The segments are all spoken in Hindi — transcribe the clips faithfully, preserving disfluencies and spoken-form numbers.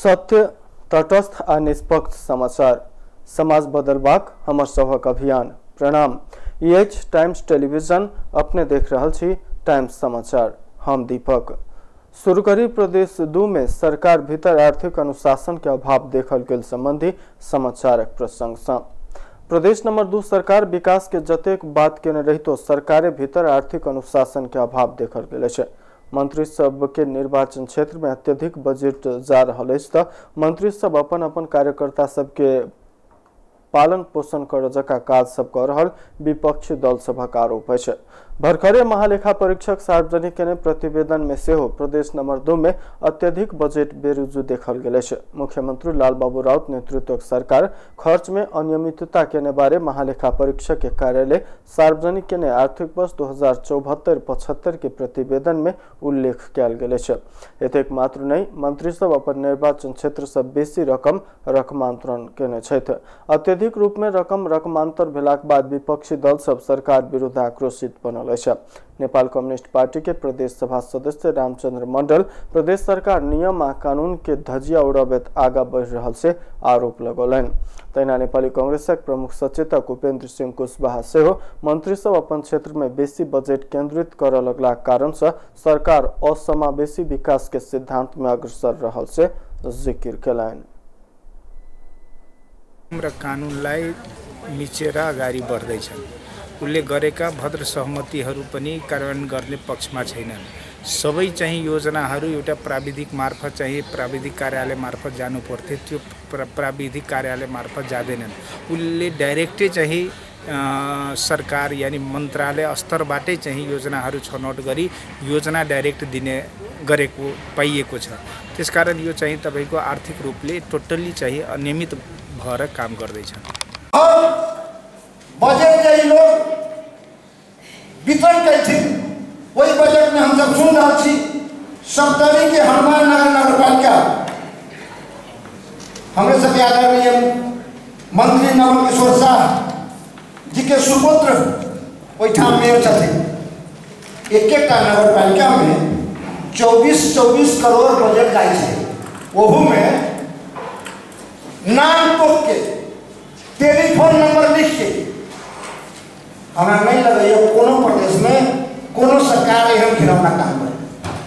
सत्य, तटस्थ आ निष्पक्ष समाचार, समाज बदलबाक हमर सभक अभियान। प्रणाम। एच टाइम्स टेलीविजन अपने देख रहल छी टाइम्स समाचार। हम दीपक। शुरू करी प्रदेश दू में सरकार भीतर आर्थिक अनुशासन के अभाव देखल गेल संबंधी समाचारक प्रसंग सँ। प्रदेश नंबर दू सरकार विकास के जतेक बात केने रहितो सरकारे भीतर आर्थिक अनुशासन के अभाव देखल गेल छै। मंत्री सब के निर्वाचन क्षेत्र में अत्यधिक बजट जा रहल अछि त मंत्री सब अपन अपन कार्यकर्ता सब के पालन पोषण कर जका काज सब कर रहल विपक्षी दल सभक आरोप अछि। भरखरे महालेखा परीक्षक सार्वजनिक केने प्रतिवेदन में सेहो प्रदेश नंबर दो में अत्यधिक बजट बेरुजू देखल गेल अछि। मुख्यमंत्री लाल बाबू राउत नेतृत्वक सरकार खर्च में अनियमितता केने बारे महालेखा परीक्षक के कार्यालय सार्वजनिक केने आर्थिक वर्ष दो हजार चौहत्तर पचहत्तर के प्रतिवेदन में उल्लेख कयल गेल अछि। एतेक मात्र नहीं, मंत्री सब अपन निर्वाचन क्षेत्र से बेसी रकम रकमांतरण केने छथि। अत्यधिक रूप में रकम रकमांतर भेलाक बाद विपक्षी दल सब सरकार विरुद्ध आक्रोशित बनल अछि। नेपाल कम्युनिस्ट पार्टी के प्रदेश सभा सदस्य रामचंद्र मंडल प्रदेश सरकार नियम आ कानून के धजिया उड़ाबैत आगा बढ़ रहल से आरोप लगौलनि। तहिना नेपाली कांग्रेसक प्रमुख सचेतक उपेंद्र सिंह कुशवाहा सेहो मंत्री सब अपन क्षेत्र में बेसी बजट केंद्रित करऽ लगला कारण से सरकार असमावेशी विकास के सिद्धांत में अग्रसर रहल से जिक्र केलनि। हाम्रो कानुनलाई मिचेर अगाडि बढ्दै छन्। उनले गरेका भद्र सहमतिहरू पनि कार्यान्वयन गर्ने पक्षमा छैनन्। सबै चाहिँ योजनाहरू एउटा प्राविधिक मार्फत चाहिँ प्राविधिक कार्यालय मार्फत जानु पर्थ्यो, त्यो प्राविधिक कार्यालय मार्फत जाँदैनन्। उनले डाइरेक्टै चाहिँ सरकार यानी मन्त्रालय स्तरबाटै चाहिँ योजनाहरू छनौट गरी योजना डाइरेक्ट दिने गरेको पाइएको छ। त्यसकारण यो चाहिँ तपाईको आर्थिक रूपले टोटली चाहिँ अनियमित भएर काम गर्दैछन्। बजट जो लोग वितरण कई थी वही बजट में हम सब सुन रहा थी। सप्तरी के हनुमान नगर नगर पालिका हमें सब आदरणीय मंत्री नवल किशोर शाह जी के सुपुत्र वही मेयर थे। एक एक नगर पालिका में चौबीस चौबीस करोड़ बजट का है। वह में नाम तोड़ के टेलीफोन नंबर लिख के हमें नहीं लगा ये कोनो प्रदेश में कोनो सरकार एहन घिनौना काम करे।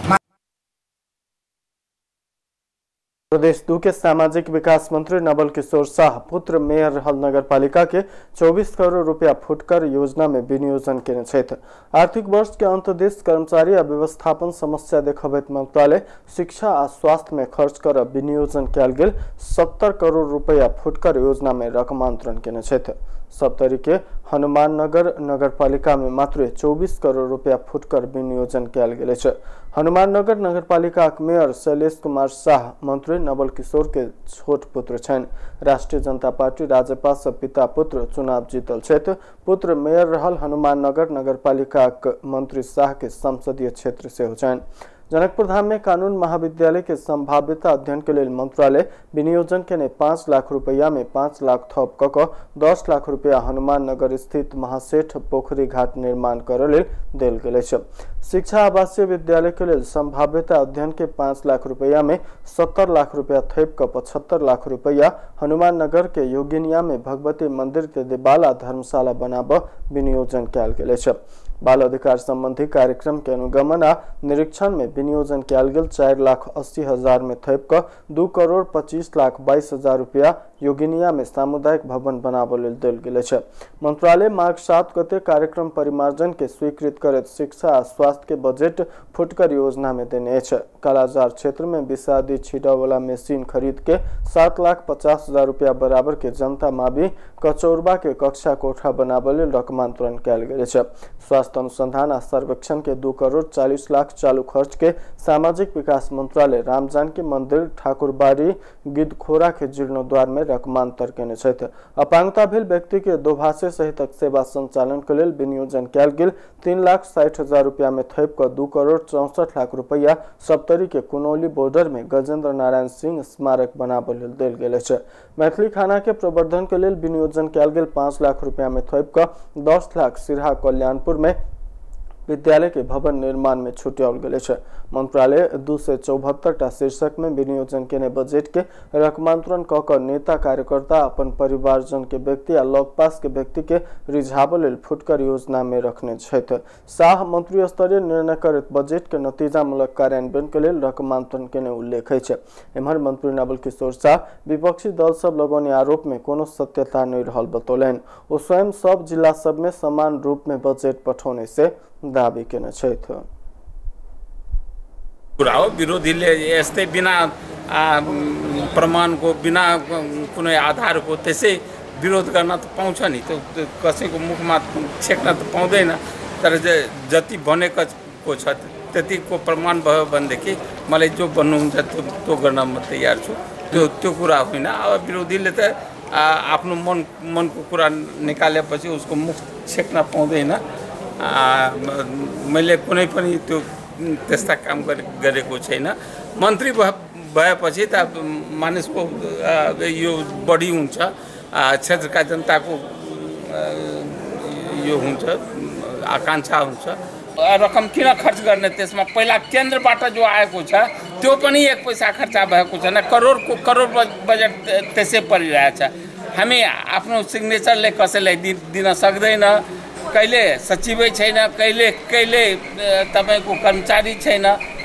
प्रदेश दू के सामाजिक विकास मंत्री नवल किशोर शाह पुत्र मेयर रहल नगर पालिका के चौबीस करोड़ रुपया फुटकर योजना में विनियोजन केने छथि। आर्थिक वर्ष के अंत देश कर्मचारी आ व्यवस्थापन समस्या देखबैत मंत्रालय शिक्षा आ स्वास्थ्य में खर्च कर विनियोजन कयल गेल सत्तर करोड़ रुपया फुटकर योजना में रकमांतरण केने छथि। सप्तरी के हनुमान नगर नगर पालिका में मात्र चौबीस करोड़ रुपया फुटकर विनियोजन कयल गेल अछि। हनुमान नगर नगर पालिका मेयर शैलेश कुमार शाह मंत्री नवल किशोर के छोट पुत्र छन्। राष्ट्रीय जनता पार्टी राजपा से पिता पुत्र चुनाव जीतल छथि। पुत्र मेयर रहल हनुमान नगर नगर पालिका मंत्री शाह के संसदीय क्षेत्र से हो छन्। जनकपुर धाम में कानून महाविद्यालय के संभाव्यता अध्ययन के लिए मंत्रालय विनियोजन के ने पाँच लाख रुपया में पाँच लाख थप कक दस लाख रुपया हनुमान नगर स्थित महासेठ पोखरी घाट निर्माण कर लेल देल गेल छै। शिक्षा आवासीय विद्यालय के लिए संभाव्यता अध्ययन के पाँच लाख रुपया में सत्तर लाख रुपया थप क पचहत्तर लाख रुपया हनुमान नगर के योगिनिया में भगवती मंदिर के देवाला धर्मशाला बनाब विनियोजन कयल गेल छै। बाल अधिकार संबंधी कार्यक्रम के अनुगमन आ निरीक्षण में विनियोजन कयल गेल चार लाख अस्सी हजार में थप क दू करोड़ पच्चीस लाख बाईस हजार रुपया योगिनिया में सामुदायिक भवन बनाब लेल देल गेल छै। मंत्रालय मार्च सात गते कार्यक्रम परिमार्जन के स्वीकृत करत शिक्षा आ स्वास्थ्य के बजट फुटकर योजना में देने अछि। कालाजार क्षेत्र में विषादी छीटा वाला मशीन खरीद के सात लाख पचास हजार रुपया बराबर के जनता मावि कचौरबा के कक्षा कोठा बनाब लेल रकमांतरण कयल गेल छै। स्वास्थ्य अनुसंधान आ सर्वेक्षण के दो करोड़ चालीस लाख चालू खर्च के सामाजिक विकास मंत्रालय रामजानकी मंदिर ठाकुरबाड़ी गिद्धखोरा के जीर्णोद्वार में रकमांतर केने छथि। अपांगता भेल व्यक्ति के दोभाषे सहित सेवा संचालन के लेल विनियोजन कयल गेल तीन लाख साठ हजार रुपया में थप क दू करोड़ चौसठ लाख रुपया सप्तरी के कुनौली बॉर्डर में गजेंद्र नारायण सिंह स्मारक बनाब लेल देल गेल अछि। मैथिली खाना के प्रवर्धन के लेल विनियोजन कयल गेल पाँच लाख रुपया में थप क दस लाख सिरहा कल्याणपुर में विद्यालय के भवन निर्माण में छुट्याओल गेल छै। मंत्रालय दू सौ चौहत्तर टा शीर्षक में विनियोजन केने बजट के रकमांतरण क क नेता कार्यकर्ता अपन परिवारजन के व्यक्ति आ लगपास के व्यक्ति के रिझाब लेल फुटकर योजना में रखने छथि। शाह मंत्री स्तरीय निर्णय करत बजट के नतीजामूलक कार्यान्वयन के लेल रकमांतरण केने उल्लेख छै। एम्हर मंत्री नवल किशोर शाह विपक्षी दल सब लगौने आरोप में कोनो सत्यता नहीं रहल बतौलन। ओ स्वयं सब जिला सब में समान रूप में बजट पठाउने से दावी केने छथि। हो विरोधीले यस्तै बिना प्रमाणको बिना कुनै आधारको त्यसै विरोध गर्न त पाउँछ नि, त्यो कसैको मुखमा छेक्न त पाउँदैन। तर जति बनेको छ त्यतिको प्रमाण भयो भनेदेखि मलाई जो भन्नुहुन्छ त्यो त्यो गर्न म तयार छु। त्यो त्यो कुरा होइन। अब विरोधीले त आफ्नो मन मनको कुरा निकालेपछि उसको मुख छेक्न पाउँदैन। मैले कुनै पनि त्यो त्यस्ता काम गरेको छैन। मन्त्री भएपछि त मानिसको यो बढी हुन्छ, क्षेत्रका जनताको यो हुन्छ, आकांक्षा हुन्छ। रकम किन खर्च गर्ने? त्यसमा पहिला केन्द्रबाट जो आएको छ त्यो पनि एक पैसा खर्चा भएको छैन। करोडको करोड बजेट त्यसै परिरहेछ। हामी आफ्नो सिग्नेचरले कसैलाई दिन सक्दैन। कहिले सचिवै छैन, कहिले कहिले तपाईको कर्मचारी छैन।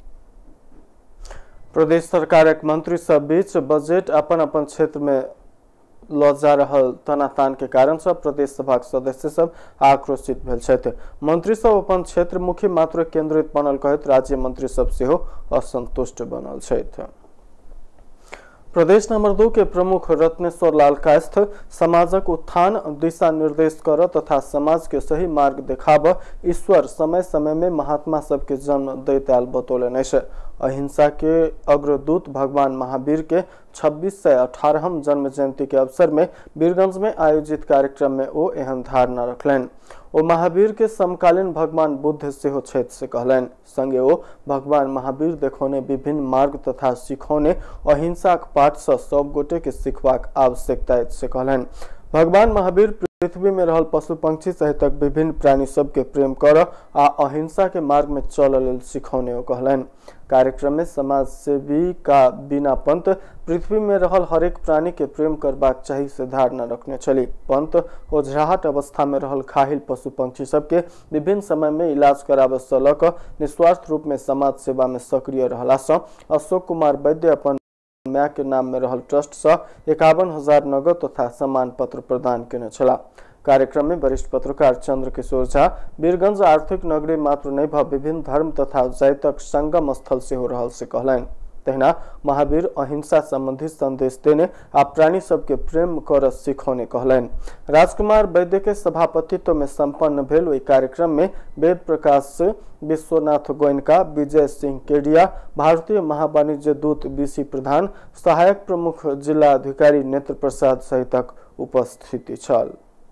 प्रदेश सरकारक मंत्री सब बीच बजट अपन अपन क्षेत्र में लजा रहल तनातान के कारण सब प्रदेश सभा सदस्य सब आक्रोशित भेल छथि। मंत्री सब अपन क्षेत्र मुखी मात्र केंद्रित बनल कहत राज्य मंत्री सब सेहो असंतुष्ट बनल छथि। प्रदेश नंबर दो के प्रमुख रत्नेश्वर लाल कायस्थ समाजक उत्थान दिशा निर्देश कर तथा समाज के सही मार्ग देखाब ईश्वर समय समय में महात्मा सबके जन्म दैताल बतौलन। अहिंसा के अग्रदूत भगवान महावीर के छब्बीस सौ अठारहम जन्म जयंती के अवसर में वीरगंज में आयोजित कार्यक्रम में ओ एहन धारणा रखलन। ओ महावीर के समकालीन भगवान बुद्ध से हो क्षेत्र से कहलन। संगे ओ भगवान महावीर देखौने विभिन्न मार्ग तथा सिखौने अहिंसा पाठ से सब गोटे के सिखवाक आवश्यकता से कहलन। भगवान महावीर पृथ्वी में रहल पशु पंक्षी सहित विभिन्न प्राणी सब के प्रेम कर आ अहिंसा के मार्ग में चल सिखौने ओ कहलन। कार्यक्रम में समाज सेवी का बिना पंत पृथ्वी में रहल हरेक प्राणी के प्रेम करबाक चाहिए से धारणा रखने चली। पंत ओझराहट अवस्था में रहल खाहिल पशु पंक्षी सबके विभिन्न समय में इलाज करावे से लक निस्वार्थ रूप में समाज सेवा में सक्रिय रहला से अशोक कुमार वैद्य अपन म्या के नाम में रहल ट्रस्ट से इक्यावन हजार नगद तथा सम्मान पत्र प्रदान केने छला। कार्यक्रम में वरिष्ठ पत्रकार चंद्र किशोर झा वीरगंज आर्थिक नगरी मात्र नहीं भ विभिन्न धर्म तथा जातिक संगम स्थल से हो रहल से कहलन। तहिना महावीर अहिंसा संबंधी संदेश देने आ प्राणी सबके प्रेम कर सिखौने कहलन। राजकुमार वैद्य के सभापतित्व में संपन्न भेल ओई कार्यक्रम में वेद प्रकाश विश्वनाथ गोयनका, विजय सिंह केडिया, भारतीय महावाणिज्य दूत बीसी प्रधान, सहायक प्रमुख जिला अधिकारी नेत्र प्रसाद सहित उपस्थिति छल।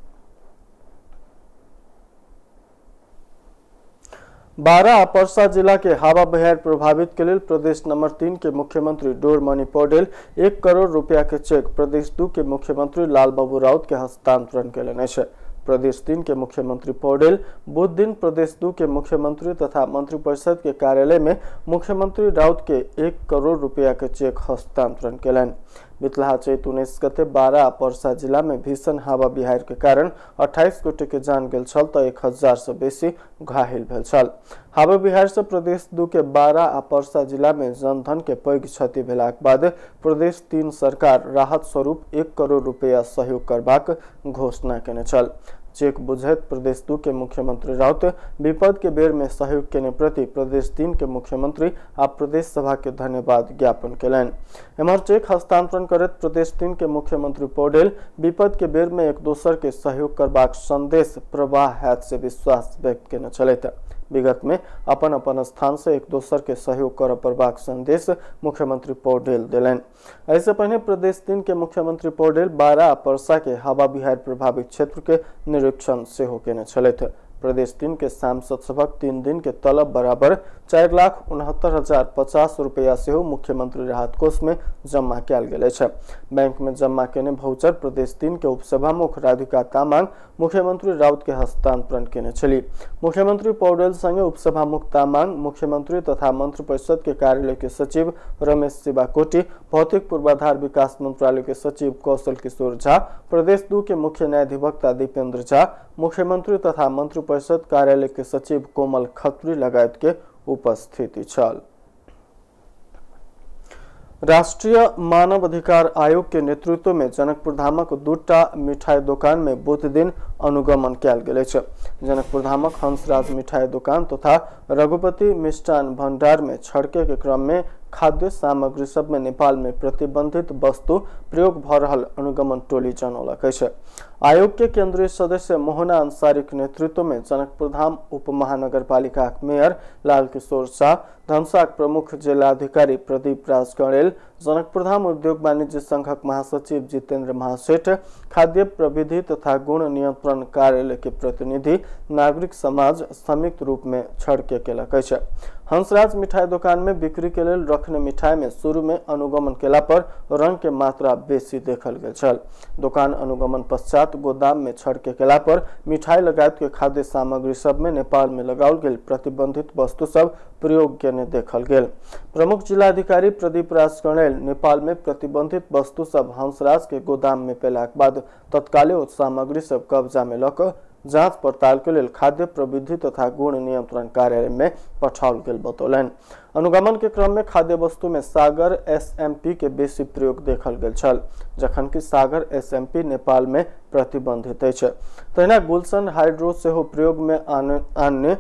बारह आ पर्सा जिला के हवा बहार प्रभावित के लिए प्रदेश नंबर तीन के मुख्यमंत्री डोरमणि पौडेल एक करोड़ रुपया के चेक प्रदेश दू के मुख्यमंत्री लाल बाबू राउत के हस्तांतरण केलनि अछि। प्रदेश तीन के मुख्यमंत्री पौडेल बुध दिन प्रदेश दू के मुख्यमंत्री तथा मंत्रिपरिषद के कार्यालय में मुख्यमंत्री राउत के एक करोड़ रुपया के चेक हस्तांतरण केलनि। बितला चैत उन्नीस गते बारह आ पर्सा जिला में भीषण हवा बिहार के कारण अट्ठाईस गोटे के जान गेल छल तो एक हजार से बेसी घायल भेल छल। हवा बिहार से प्रदेश दू के बारह आ पर्सा जिला में जनधन के पैघ क्षति भेलाक बाद प्रदेश तीन सरकार राहत स्वरूप एक करोड़ रुपया सहयोग करबाक घोषणा केने छल। चेक बुझैत प्रदेश दू के मुख्यमंत्री राउत विपद के बेर में सहयोग केने प्रति प्रदेश तीन के मुख्यमंत्री आ प्रदेश सभा के धन्यवाद ज्ञापन केलनि। एम्हर चेक हस्तांतरण करत प्रदेश तीन के मुख्यमंत्री पौडेल विपद के बेर में एक दोसर के सहयोग करबाक संदेश प्रवाह हैत से विश्वास व्यक्त केने छलैथ। विगत में अपन अपन स्थान से एक दोसर के सहयोग कर परबाक संदेश मुख्यमंत्री पौडेल दिलन। ऐसे पहले प्रदेश तीन के मुख्यमंत्री पौडेल बारह आ पर्सा के हवा बिहार प्रभावित क्षेत्र के निरीक्षण से हो केने छलैथ। प्रदेश तीन के सांसद सभक तीन दिन के तलब बराबर चार लाख उनहत्तर हजार पचास रुपया से मुख्यमंत्री राहत कोष में जमा कल गए। बैंक में जमा केने भौचर प्रदेश तीन के उपसभामुख राधिका तामाङ मुख्यमंत्री राउत के हस्तांतरण केने छली। मुख्यमंत्री पौडेल संगे उपसभामुख तामाङ, मुख्यमंत्री तथा मंत्री परिषद के कार्यालय के सचिव रमेश शिवाकोटी, भौतिक पूर्वाधार विकास मंत्रालय के सचिव कौशल किशोर झा, प्रदेश दो के मुख्य न्यायाधिवक्ता दीपेंद्र झा, मुख्यमंत्री तथा मंत्री परिषद कार्यालय के सचिव कोमल खत्री लगायत के उपस्थिति छल। राष्ट्रीय मानव अधिकार आयोग के नेतृत्व में जनकपुर धामक दूटा मिठाई दुकान में बुध दिन अनुगमन कल गए। जनकपुर धामक हंसराज मिठाई दुकान तथा तो रघुपति मिष्टान भंडार में छड़के के क्रम में खाद्य सामग्री सब में नेपाल में प्रतिबंधित वस्तु प्रयोग भ रहल अनुगमन टोली जनौलक अछि। आयोग के केंद्रीय सदस्य मोहना अंसारी के नेतृत्व में जनकपुर धाम उप महानगरपालिका मेयर लाल किशोर शाह, धनसाक प्रमुख जिलाधिकारी प्रदीप राज कणेल, जनकपुर धाम उद्योग वाणिज्य संघक महासचिव जितेंद्र महासेठ, खाद्य प्रविधि तथा गुण नियंत्रण कार्यालय के प्रतिनिधि, नागरिक समाज संयुक्त रूप में छड़के केलक अछि। हंसराज मिठाई दुकान में बिक्री के लिए रखने मिठाई में शुरू में अनुगमन केला पर रंग के मात्रा बेसी देखल गेल छल। दुकान अनुगमन पश्चात गोदाम में छड़के केला पर मिठाई लगायत के खाद्य सामग्री सब में नेपाल में लगाओल गेल प्रतिबंधित वस्तु सब प्रयोग केने देखल गेल। प्रमुख जिलाधिकारी प्रदीप राज कणेल नेपाल में प्रतिबंधित वस्तु सब हंसराज के गोदाम में पेलाक बाद तत्काले उक्त सामग्री सब कब्जा में लक जांच पड़ताल के लिए खाद्य प्रविधि तथा गुण नियंत्रण कार्यालय में पठाओल गेल बतौलन। अनुगमन के क्रम में खाद्य वस्तु में सागर एसएमपी के बेसी प्रयोग देखल गेल छल, जखन कि सागर एसएमपी नेपाल में प्रतिबंधित अछि। तहिना गुलशन हाइड्रो सेहो प्रयोग में आने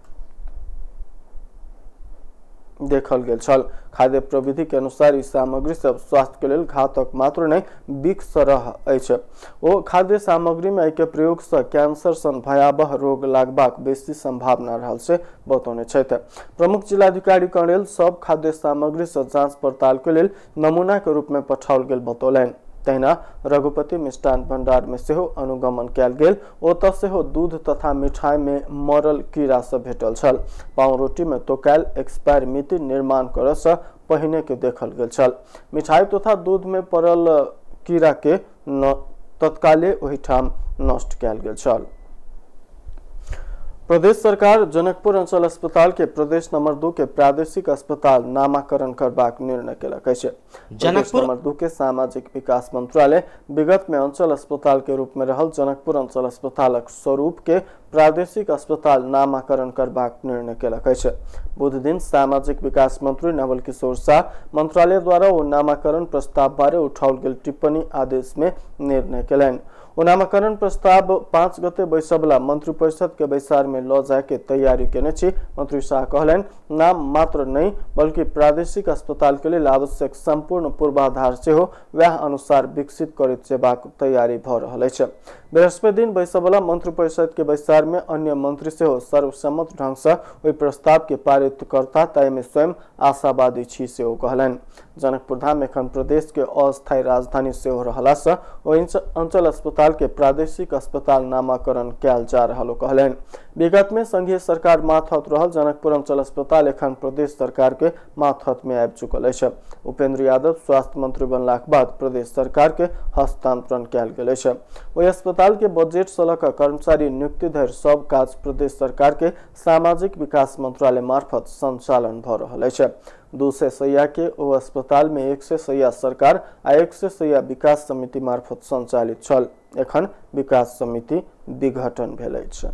देखल गेल छल। खाद्य प्रविधि के अनुसार इस सामग्री सब स्वास्थ्य के लिए घातक मात्र नहीं बिक्स रह अछि। ओ खाद्य सामग्री में के प्रयोग से कैंसर सन भयावह रोग लागबाक बेसी संभावना रहल से बतौने छथि। प्रमुख जिलाधिकारी कणेल सब खाद्य सामग्री से जांच पड़ताल के लिए नमूना के रूप में पठाओल गेल बतौलन। तहिना रघुपति मिष्टान भंडार में सेहो अनुगमन कयल गेल। ओतऽ सेहो दूध तथा मिठाई में मरल कीड़ा सब भेटल छल। पाव रोटी में तोकायल एक्सपायर मिति निर्माण करऽ सँ पहिने के देखल गेल छल। मिठाई तथा दूध में पड़ल कीड़ा के तत्काले ओहिठाम नष्ट कयल गेल छल। प्रदेश सरकार जनकपुर अंचल अस्पताल के प्रदेश नंबर दो के प्रादेशिक अस्पताल नामाकरण करबाक निर्णय केलक अछि। जनकपुर नंबर दो के सामाजिक विकास मंत्रालय विगत में अंचल अस्पताल के रूप में रहल जनकपुर अंचल अस्पतालक स्वरूप के प्रादेशिक अस्पताल नामाकरण करबाक निर्णय केलक अछि। बुध दिन सामाजिक विकास मंत्री नवल किशोर शाह मंत्रालय द्वारा ओ नामाकरण प्रस्ताव बारे उठाओल गेल टिप्पणी आदेश में निर्णय केलनि। ओ नामाकरण प्रस्ताव पांच गते बैसबला मंत्री परिषद के बैसार में ल जाय के तैयारी केने छी। मंत्री शाह कहलन नाम मात्र नहीं बल्कि प्रादेशिक अस्पताल के लिए आवश्यक संपूर्ण पूर्वाधार से हो वह अनुसार विकसित करैत जेबाक तैयारी भ रहल अछि। बृहस्पति दिन बैसबला मंत्री परिषद के बैसार में अन्य मंत्री से हो सर्वसम्मत ढंग से ओहि प्रस्ताव के पारित करता तय में स्वयं आशावादी छी से ओ कहलन। जनकपुर धाम एखन प्रदेश के अस्थायी राजधानी से हो रहला से अंचल अस्पताल के प्रादेशिक अस्पताल नामाकरण कयल जा रहल कहलन। विगत में संघीय सरकार माथहत रहल जनकपुर अंचल अस्पताल एखन प्रदेश सरकार के माथहत में आबि चुकल अछि। उपेंद्र यादव स्वास्थ्य मंत्री बनलाक बाद प्रदेश सरकार के हस्तांतरण कयल गेल अछि। ओहि अस्पताल के बजट से लऽ कऽ कर्मचारी नियुक्ति धरि सब काज प्रदेश सरकार के सामाजिक विकास मंत्रालय मार्फत संचालन भ रहल अछि। दू सौ सैया के ओ अस्पताल में एक सौ सैया सरकार आ एक सौ सैया विकास समिति मार्फत संचालित छल। एखन विकास समिति विघटन भेल अछि।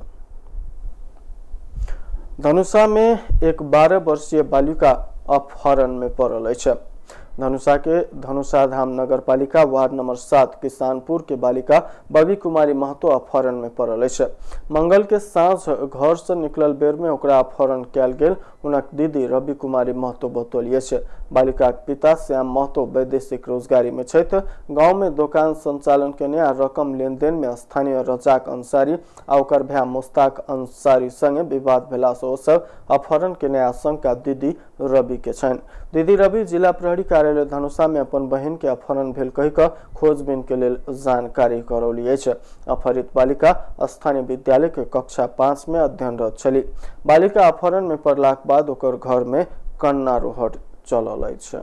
धनुषा में एक बारह वर्षीय बालिका अपहरण में पड़ल अछि। धनुषा के धनुषा धाम नगर पालिका वार्ड नंबर सात किसानपुर के बालिका बबी कुमारी महतो अपहरण में पड़ल अछि। मंगल के साँझ घर से निकलल बेर में ओकरा अपहरण कयल गेल। उनक दीदी रवि कुमारी महतो बतौली अछि। बालिका के पिता श्याम महतो वैदेशिक रोजगारी में छथि। गांव में दुकान संचालन केने आ रकम लेन देन में स्थानीय रजाक अंसारी आ ओकर भाई मुस्ताक अंसारी संगे विवाद भेला से ओ सब अपहरण केने आशंका दीदी रवि के छनि। दीदी रवि जिला प्रहरी कार्यालय कार्यालय धनुषा में अपन बहन के अपहरण भेल कहि कऽ खोजबीन के लेल जानकारी करौली अछि। अपहरित बालिका स्थानीय विद्यालय के कक्षा पाँच में अध्ययनरत छली। बालिका अपहरण में पड़लाक बाद ओकर घर में कन्ना रोहट चलल अछि।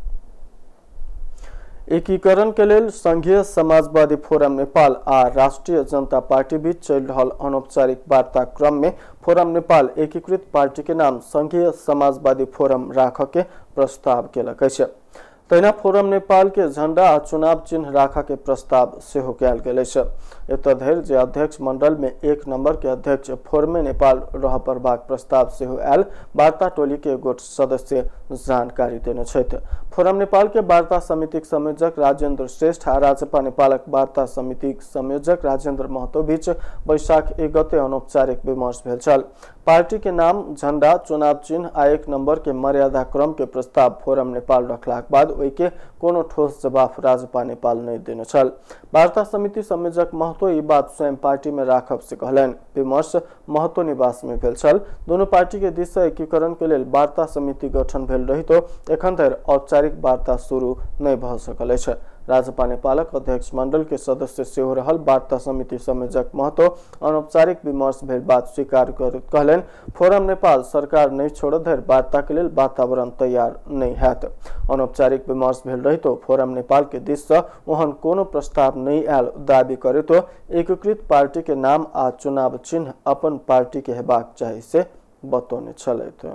एकीकरण के लेल संघीय समाजवादी फोरम नेपाल आ राष्ट्रीय जनता पार्टी बीच चल रहल अनौपचारिक वार्ता क्रम में फोरम नेपाल एकीकृत पार्टी के नाम संघीय समाजवादी फोरम राख के प्रस्ताव केलक अछि। तहिना फोरम नेपाल के झंडा आ चुनाव चिन्ह राखा के प्रस्ताव सेहो कयल गेल अछि। एतऽ धरि जे अध्यक्ष मंडल में एक नंबर के अध्यक्ष फोरमे नेपाल रह पड़बाक प्रस्ताव सेहो आयल वार्ता टोली के गोट सदस्य जानकारी देने छथि। फोरम नेपाल के वार्ता समितिक संयोजक राजेंद्र श्रेष्ठ आ राजपा नेपालक वार्ता समितिक संयोजक राजेंद्र महतो बीच बैशाख एक गते अनौपचारिक विमर्श भेल छल। पार्टी के नाम, झंडा, चुनाव चिन्ह आ एक नंबर के मर्यादा क्रम के प्रस्ताव फोरम नेपाल रखलाक बाद ओहि के कोनो ठोस जवाब राजपा नेपाल नहीं देने छल। वार्ता समिति संयोजक महतो ई बात स्वयं पार्टी में राखब से कहलनि। विमर्श महतो निवास में भेल छल। दोनों पार्टी के दिस से एकीकरण के लेल वार्ता समिति गठन भेल रही तो एखन धरि औपचारिक वार्ता शुरू नहीं भ सकल अछि। राजपा नेपालक अध्यक्ष मंडल के सदस्य सेहो रहल वार्ता समिति संयोजक महतो अनौपचारिक विमर्श भेल बात स्वीकार करैत कहलनि, फोरम नेपाल सरकार नहीं छोड़त धरि वार्ता के लेल वातावरण तैयार नहीं हैत। अनौपचारिक विमर्श भेल रही तो फोरम नेपाल के दिस से ओहन कोनो प्रस्ताव नहीं आयल दावी करे तो एकीकृत पार्टी के नाम आ चुनाव चिन्ह अपन पार्टी के हेबाक चाही से बतौने छलथि।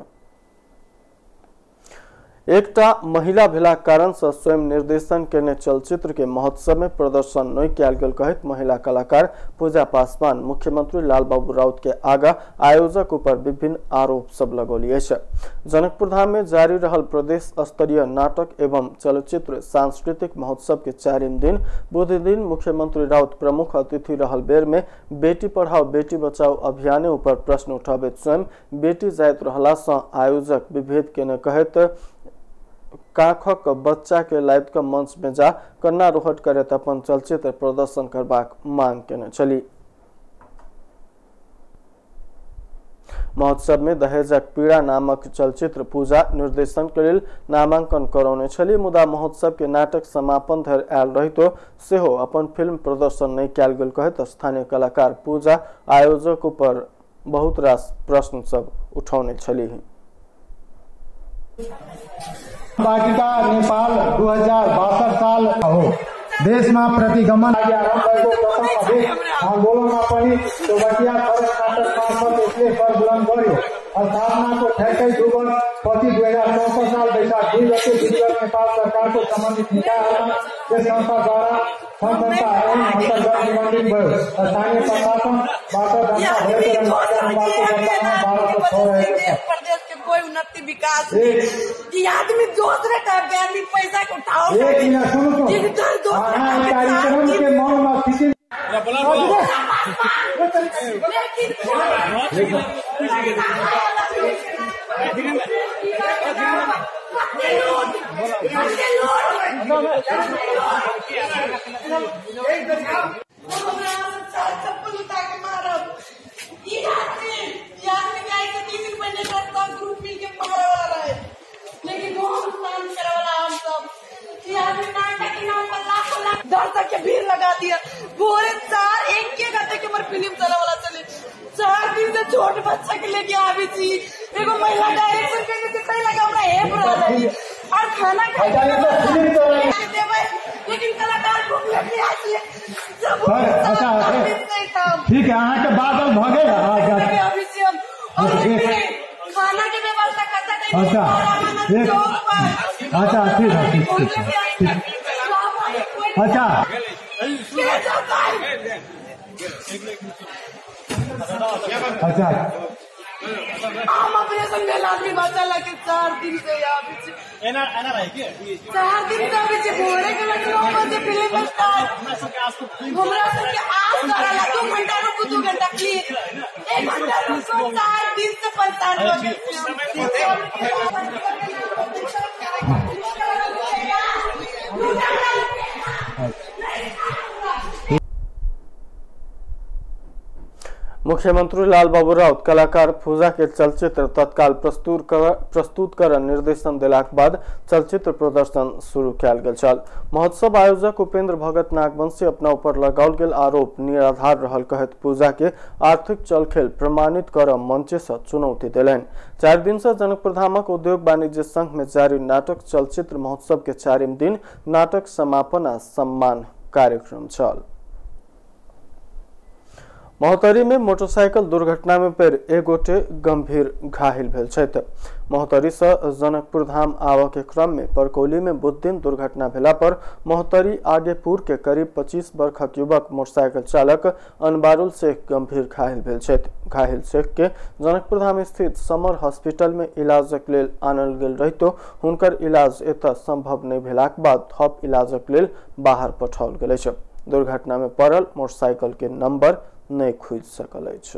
एकटा महिला भेला कारण से स्वयं निर्देशन केने चलचित्र के महोत्सव में प्रदर्शन नहीं कयल गेल कहैत महिला कलाकार पूजा पासवान मुख्यमंत्री लालबाबू राउत के आगा आयोजक ऊपर विभिन्न आरोप सब लगौली अछि। जनकपुर धाम में जारी रहल प्रदेश स्तरीय नाटक एवं चलचित्र सांस्कृतिक महोत्सव के चारिम दिन बुध दिन मुख्यमंत्री राउत प्रमुख अतिथि रहल बेर में बेटी पढ़ाओ बेटी बचाओ अभियान ऊपर प्रश्न उठाबैत स्वयं बेटी जाइत रहला से आयोजक विभेद केने कहैत काखक बच्चा के लायत का मंच में जा कन्ना रोहट करैत अपन चलचित्र प्रदर्शन करबाक मांग केने छली। महोत्सव में दहेजक पीड़ा नामक चलचित्र पूजा निर्देशन के लेल नामांकन करौने छली। मुदा महोत्सव के नाटक समापन धरि आयल रही तो सेहो अपन फिल्म प्रदर्शन नहीं कयल गेल कहैत स्थानीय कलाकार पूजा आयोजक ऊपर बहुत रास प्रश्न सब उठौने छली। वाटिका नेपाल दो हजार बासठ साल हो देश में प्रतिगमन आंदोलन में पनि चौबटिया खरच नाटक मार्फत इसलिए पर बुलंद गर्यो। स्थापना को ठेकै दुगुण पछि दुई हजार चौसठ साल वैशाख दुई गते विधिवत नेपाल सरकार को संबंधित निकायहरूमा यस संस्थाद्वारा संस्था एवं अन्तर्गत निबन्धित भयो। स्थानीय प्रशासनबाट दर्ता भएको र नेपालको सरकारमा बाह्र सौ छ रहेको छ। कोई उन्नति विकास कि आदमी दूसरे टाइप के आदमी पैसा को उठाओ एक मिनट सुनो तो हाँ कार्यक्रम के मौन में किसी दर्शक के भीड़ लगा दिया। पूरे चार एक के घंटे के ऊपर फिल्म चला वाला चले चार दिन से छोट बच्चा के लेके आवी थी एगो महिला डायरेक्शन करने से सही लगा हमरा हे बड़ा और खाना खाए लेकिन कलाकार भूख लगी आती है जब ठीक है अहाँ के बादल भगेगा अभी से हम खाना की व्यवस्था करता अच्छा अच्छा ठीक है ठीक अच्छा अच्छा हम ऑपरेशन में आदमी बच्चा लगे चार दिन से चार दिन से अभी भोरे के लगे बजे फिल्म स्टार्ट हमरा सबके आस करला दो घंटा रुको दो घंटा प्लीज एक घंटा रुको चार दिन से परेशान हो मुख्यमंत्री लालबाबू राउत कलाकार पूजा के चलचित्र तत्काल प्रस्तुत कर प्रस्तुत कर निर्देशन देलाक बाद चलचित्र प्रदर्शन शुरू कयल गेल छल। महोत्सव आयोजक उपेंद्र भगत नागवंशी अपना ऊपर लगाओल गेल आरोप निराधार रहल कहत पूजा के आर्थिक चलखेल प्रमाणित कर मंच से चुनौती दिलनि। चार दिन से जनकपुर धामक उद्योग वाणिज्य संघ में जारी नाटक चलचित्र महोत्सव के चारिम दिन नाटक समापन आ सम्मान कार्यक्रम छल। महोत्तरी में मोटरसाइकिल दुर्घटना में पर एक गोटे गंभीर घायल भेल छथि। महोत्तरी से जनकपुर धाम आवा के क्रम में परकौली में बुध दिन दुर्घटना भेला पर महोत्तरी आगेपुर के करीब पच्चीस वर्षक युवक मोटरसाइकिल चालक अनबारुल शेख गंभीर घायल भेल छथि। घायल शेख के जनकपुर धाम स्थित समर हॉस्पिटल में इलाजक लेल आनल गेल रहितो हुनकर इलाज एतऽ संभव नहीं भेलाक बाद थप इलाजक लेल बाहर पठाओल गेल अछि। दुर्घटना में पड़ल मोटरसाइकिल के नंबर नहीं खुज सकल अछि।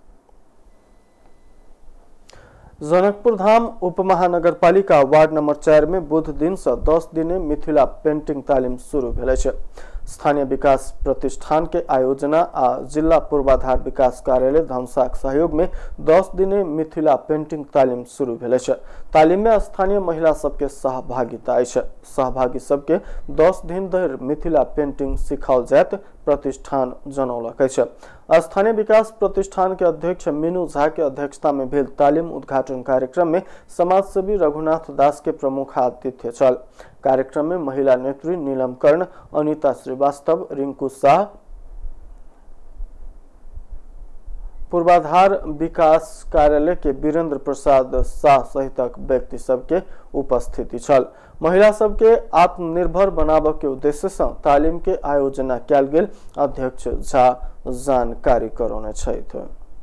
जनकपुर धाम उपमहानगरपालिका वार्ड नंबर चार में बुध दिन से दस दिने मिथिला पेंटिंग तालीम शुरू भेल अछि। स्थानीय विकास प्रतिष्ठान के आयोजना आ जिला पूर्वाधार विकास कार्यालय धमसाक सहयोग में दस दिने मिथिला पेंटिंग तालीम शुरू भेल अछि। तालीम में स्थानीय महिला सबके सहभागिता अछि। सहभागी सबके दस दिन धरि मिथिला पेंटिंग सिखाओल जायत प्रतिष्ठान जनौलक अछि। स्थानीय विकास प्रतिष्ठान के अध्यक्ष मीनू झा के अध्यक्षता में भेल तालीम उद्घाटन कार्यक्रम में समाजसेवी रघुनाथ दास के प्रमुख आतिथ्य छल। कार्यक्रम में महिला नेत्री नीलम कर्ण, अनिता श्रीवास्तव, रिंकू शाह, पूर्वाधार विकास कार्यालय के वीरेंद्र प्रसाद शाह सहित व्यक्ति सबके उपस्थिति छल। महिला सबके आत्मनिर्भर बनाबे के उद्देश्य से तालीम के आयोजना कयल गेल अध्यक्ष झा जानकारी करौने छथि।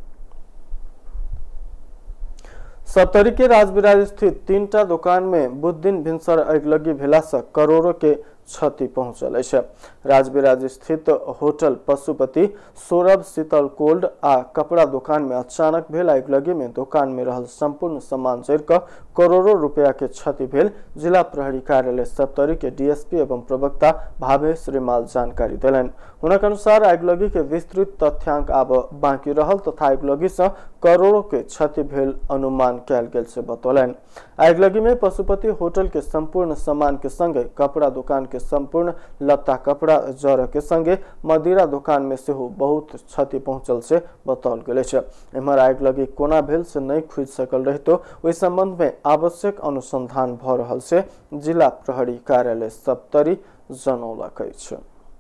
सप्तरी के राजविराज स्थित तीन टा दुकान में बुध दिन भिनसर अगिलगी भेला से करोड़ों के क्षति पहुंचल है। राजविराज स्थित होटल पशुपति, सौरभ शीतल कोल्ड आ कपड़ा दुकान में अचानक भेल आगिलगी में दुकान में रहल संपूर्ण सामान जरि क करोड़ों रुपया के क्षति भेल जिला प्रहरी कार्यालय सप्तरी के डीएसपी एवं प्रवक्ता भावेश रिमाल जानकारी दिलनि। हुनक अनुसार आगिलगी के विस्तृत तथ्यांक आब बाकी रहल तथा आगिलगी से करोड़ों के क्षति भेल अनुमान कयल गेल से बतौलनि। आगिलगी में पशुपति होटल के संपूर्ण सामान के संगे कपड़ा दुकान के संपूर्ण लत्ता कपड़ा जर के संगे मदिरा दुकान में से बहुत क्षति पहुंचल से बताओल गेल छै। एम्हर आगिलगी कोना भेल से नहीं खुज सकल रहितो ओहि संबंध में आवश्यक अनुसंधान भ रहल से जिला प्रहरी कार्यालय सप्तरी जनौलक अछि।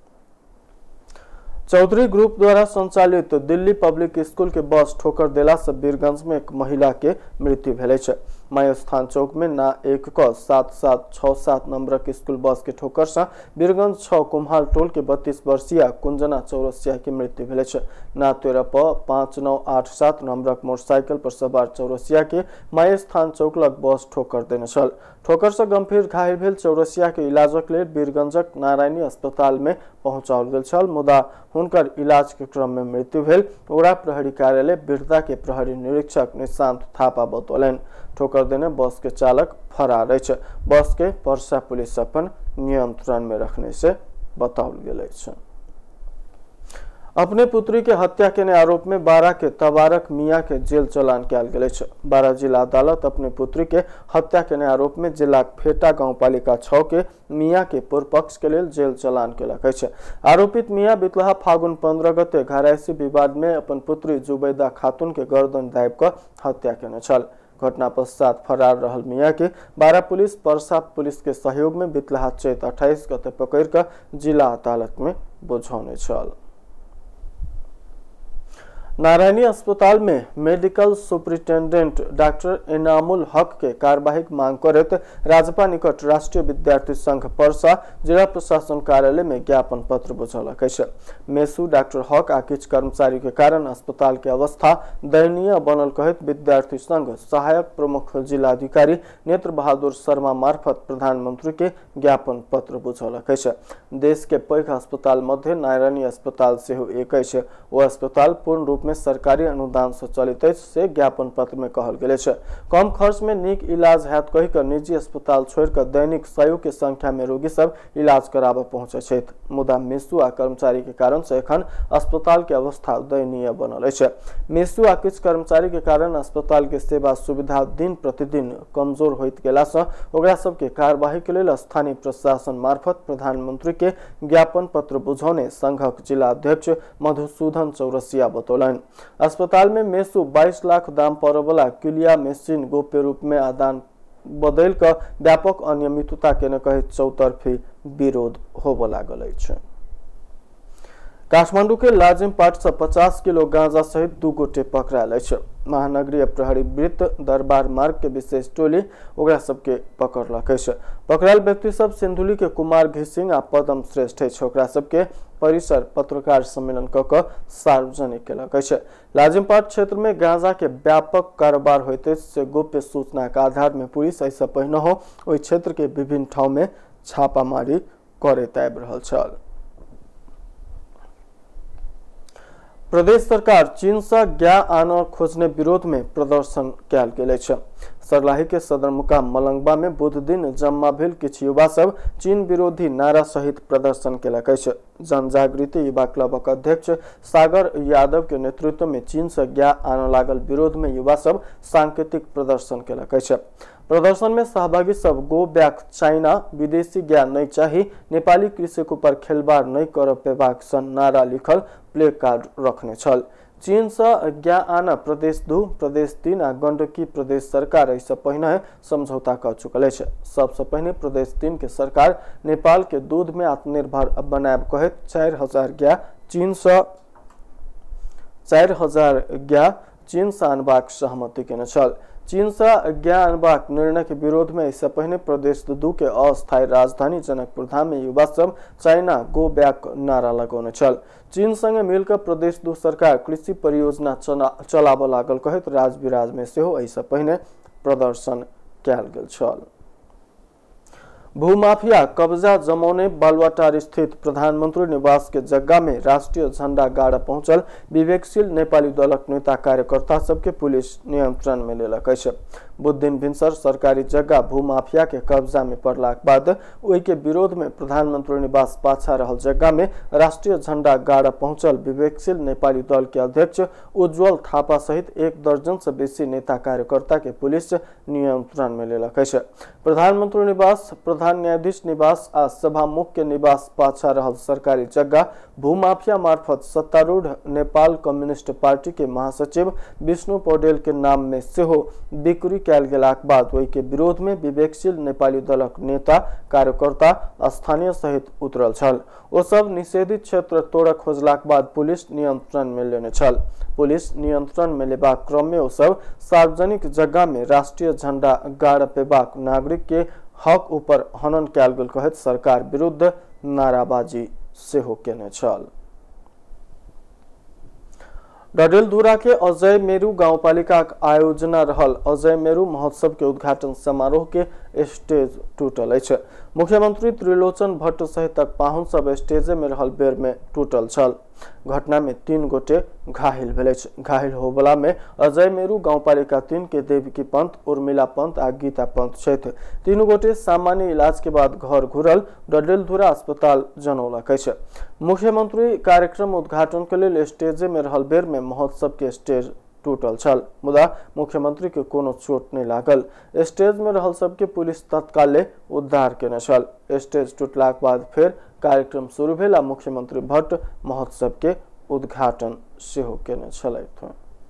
चौधरी ग्रुप द्वारा संचालित दिल्ली पब्लिक स्कूल के बस ठोकर देला से वीरगंज में एक महिला के मृत्यु भेल छै। मायस्थान चौक में ना एक क सात सात छह सात नंबर के स्कूल बस के ठोकर से वीरगंज छह कुम्हाल टोल के बत्तीस वर्षीय कुंजना चौरसिया की मृत्यु भेल छै। ना तेरह प पाँच नौ आठ सात नंबर मोटरसाइकिल पर सवार चौरसिया के मायस्थान चौक लग बस ठोकर देने छल। ठोकर से गंभीर घायल भेल चौरसिया के इलाजक लेल वीरगंजक नारायणी अस्पताल में पहुंचाओल गेल छल, मुदा हुनकर इलाज के क्रम में मृत्यु भेल। ओरा प्रहरी कार्यालय बिरदा के प्रहरी निरीक्षक निशांत थापा बतौलनि। ठोकर देने बस के चालक फरार अछि। बस के परसा पुलिस अपन नियंत्रण में रखने से बताओल गेल अछि। अपने पुत्री के हत्या के आरोप में बारा के तबारक मियाँ के जेल चलान कयल गेल अछि। बारा जिला अदालत अपने पुत्री के हत्या के आरोप में जिला फेटा गाँव पालिका छह के मियाँ के पूर्व पक्ष के लेल जेल चलान केलक अछि। आरोपित मियाँ बितलहा फागुन पंद्रह गते घरायसी विवाद में अपन पुत्री जुबैदा खातून के गर्दन दाबि क हत्या केने छल। घटना पश्चात फरार रहल मियाँ के बारा पुलिस परसा पुलिस के सहयोग में बितलहा चैत अट्ठाईस गते पकड़ क जिला अदालत में बुझौने छल। नारायणी अस्पताल में मेडिकल सुपरिटेंडेंट डॉक्टर इनामुल हक के कार्यवाहीक मांग करत राजपा निकट राष्ट्रीय विद्यार्थी संघ परसा जिला प्रशासन कार्यालय में ज्ञापन पत्र बुझौलक अछि। मेसू डॉक्टर हक आ किछु कर्मचारी के कारण अस्पताल के अवस्था दयनीय बनल कहत विद्यार्थी संघ सहायक प्रमुख जिलाधिकारी नेत्र बहादुर शर्मा मार्फत प्रधानमंत्री के ज्ञापन पत्र बुझौलक अछि। देश के पैघ अस्पताल मध्य नारायणी अस्पताल सेहो एक अछि। ओ अस्पताल पूर्ण रूप में सरकारी अनुदान से चलित से ज्ञापन पत्र में कहल गेल छै। कम खर्च में नीक इलाज हैत कहि कर निजी अस्पताल छोड़ कर दैनिक सौ के संख्या में रोगी सब इलाज कराबे पहुंचे छै। मुदा मेसू आ कर्मचारी के कारण से एखन अस्पताल के अवस्था दयनीय बनल छै। मेसू आ किछ कर्मचारी के कारण अस्पताल के सेवा सुविधा दिन प्रतिदिन कमजोर होइत गेला से ओकरा सब के कार्यवाही के लेल स्थानीय प्रशासन मार्फत प्रधानमंत्री के ज्ञापन पत्र बुझौने संघक जिला अध्यक्ष मधुसूदन चौरसिया बतौलन। अस्पताल में मेसू बाईस लाख दाम पड़े वाला क्लिया मशीन गोप्य रूप में आदान बदल कर व्यापक अनियमितता के कहे चौतरफी विरोध होबे लागल छै। काठमांडू के लाजिम पाट से पचास किलो गांजा सहित दू गोटे पकड़ायल छै। महानगरीय प्रहरी वृत्त दरबार मार्ग के विशेष टोली ओकरा सबके पकड़लक छै। पकड़ायल व्यक्ति सब सिंधुली के कुमार घिसिंग आ पदम श्रेष्ठ छै। ओकरा सबके परिसर पत्रकार सम्मेलन क क सार्वजनिक केलक छै। लाजिमपाट क्षेत्र में गांजा के व्यापक कारोबार होते से गोप्य सूचना के आधार में पुलिस ऐसा पहिने हो ओहि क्षेत्र के विभिन्न ठाव में छापामारी करैत आबि रहल छल। प्रदेश सरकार चीन से ज्ञा आना खोजने विरोध में प्रदर्शन कयल गेल छै। सरलाही के सदर मुकाम मलंगवा में बुध दिन जम्मा भेल किछ युवा सब चीन विरोधी नारा सहित प्रदर्शन केलक छै। जन जागृति युवा क्लबक अध्यक्ष सागर यादव के नेतृत्व में चीन से ज्ञा आने लागल विरोध में युवा सब सांकेतिक प्रदर्शन केलक छै। प्रदर्शन में सहभागी सब गो बैक चाइना, विदेशी ज्ञान नहीं चाहिए, नेपाली कृषक पर खेलबाड़ नहीं कर पेबाक सन नारा लिखल प्ले कार्ड रखने छल। चीन से ज्ञा आना प्रदेश दू, प्रदेश तीन आ गंडकी प्रदेश सरकार ऐसा पहले समझौता कर चुकल है। सबसे पहले प्रदेश तीन के सरकार नेपाल के दूध में आत्मनिर्भर बनाब कहित चार हजार ज्ञा चीन से चार हजार ज्ञा चीन से आनबाक सहमति केने छल। चीन से ज्ञा आनबाक निर्णय के विरोध में इससे पहले प्रदेश दू के अस्थायी राजधानी जनकपुर धाम में युवा सब चाइना गो बैक नारा लगौने छल। चीन संगे मिलकर प्रदेश दू सरकार कृषि परियोजना चलाब लागल कहित राज विराज में सेहो ऐसा पहले प्रदर्शन कयल गेल छल। भूमाफिया कब्जा जमाउने बालुवाटार स्थित प्रधानमंत्री निवास के जगह में राष्ट्रीय झंडा गाड़ पहुंचल विवेकशील नेपाली दलक नेता कार्यकर्ता सबके पुलिस नियंत्रण में लेलक छै। बुध दिन भिनसर सरकारी जगह भूमाफिया के कब्जा में पड़लाक बाद ओहि के विरोध में प्रधानमंत्री निवास पाछा रहल जगह में राष्ट्रीय झंडा गाड़ पहुंचल विवेकशील नेपाली दल के अध्यक्ष उज्जवल थापा सहित एक दर्जन से बेसी नेता कार्यकर्ता के पुलिस नियंत्रण में लेलक छै। प्रधानमंत्री निवास, प्रधान न्यायाधीश निवास आ सभामुख के निवास पाछा रहल सरकारी जगह भूमाफिया मार्फत सत्तारूढ़ नेपाल कम्युनिस्ट पार्टी के महासचिव विष्णु पौडेल के नाम में सेहो बिक्री कयल गेलाक बाद ओहि के विरोध में विवेकशील नेपाली दलक नेता कार्यकर्ता स्थानीय सहित उतरल छल। ओ सब निषेधित क्षेत्र तोड़ खोजलाक बाद पुलिस नियंत्रण में लेने छल। पुलिस नियंत्रण में लेबाक क्रम में ओ सब सार्वजनिक जगह में राष्ट्रीय झंडा गाड़ पेबाक नागरिक के हक ऊपर हनन कयल गेल कहत सरकार विरुद्ध नाराबाजी सेहो केने छल। डडेलधुरा के अजय मेरू गाउँपालिका आयोजना रहल अजय मेरू महोत्सव के उद्घाटन समारोह के स्टेज टूटल है। मुख्यमंत्री त्रिलोचन भट्ट सहित पाहुन सब स्टेजे में रहल बेर में टूटल छल। घटना में तीन गोटे घायल भेल। घायल होबला में अजय मेरू गाउँपालिका तीन के देवकी पंत, उर्मिला पंत आ गीता पंत छथि। तीनों गोटे सामान्य इलाज के बाद घर घुरल डडेलधुरा अस्पताल जनौलक छै। मुख्यमंत्री कार्यक्रम उद्घाटन के लिए स्टेजे में रहल बेर में महोत्सव के स्टेज टूटल छल, मुदा मुख्यमंत्री के कोनो चोट नहीं लागल। स्टेज में रहल सबके पुलिस तत्काले उद्धार केने छल। स्टेज टूटलाक बाद फिर कार्यक्रम शुरू भेल आ मुख्यमंत्री भट्ट महोत्सव के उद्घाटन सेहो केने छलथि।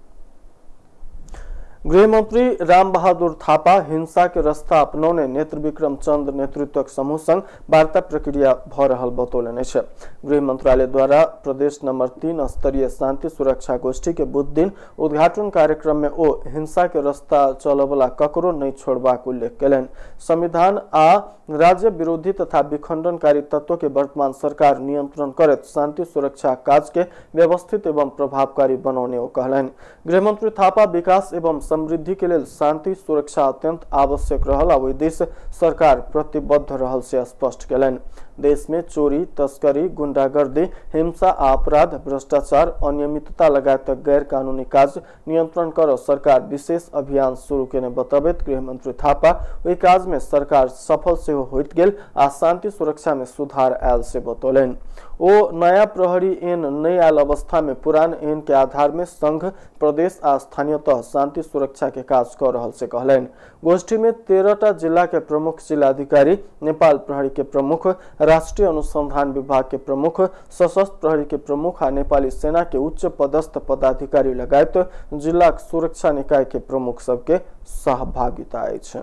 गृह मंत्री राम बहादुर थापा हिंसा के रास्ता अपनौने नेत्र विक्रम चंद्र नेतृत्वक समूह संग वार्ता प्रक्रिया भ रहल बतौलने छै। गृह मंत्रालय द्वारा प्रदेश नंबर तीन स्तरीय शांति सुरक्षा गोष्ठी के बुध दिन उद्घाटन कार्यक्रम में ओ हिंसा के रास्ता चलबला ककरो नहीं छोड़बाक उल्लेख कयलनि। संविधान आ राज्य विरोधी तथा विखंडनकारी तत्व के वर्तमान सरकार नियंत्रण करत शांति सुरक्षा काज के व्यवस्थित एवं प्रभावकारी बनौने ओ कहलनि। गृहमंत्री थापा विकास एवं समृद्धि के लिए शांति सुरक्षा अत्यंत आवश्यक रहल आ ओहि दिस सरकार प्रतिबद्ध रहल से स्पष्ट कयलनि। देश में चोरी, तस्करी, गुंडागर्दी, हिंसा, अपराध, भ्रष्टाचार, अनियमितता लगायत गैर कानूनी कार्य नियंत्रण कर सरकार विशेष अभियान शुरू केने बताबैत गृहमंत्री थापा ओहि काज में सरकार सफल से होइत गेल आ शांति सुरक्षा में सुधार आयल से बतौलन। ओ नया प्रहरी ऐन नहीं आयल अवस्था में पुरान ऐन के आधार में संघ, प्रदेश आ स्थानीयतः शांति सुरक्षा के काज कर रहल से कहलन। गोष्ठी में तेरहटा जिला के प्रमुख जिलाधिकारी, नेपाल प्रहरी के प्रमुख, राष्ट्रीय अनुसंधान विभाग के प्रमुख, सशस्त्र प्रहरी के प्रमुख आ नेपाली सेना के उच्च पदस्थ पदाधिकारी लगायत जिला सुरक्षा निकाय के प्रमुख सबके सहभागिता अछि।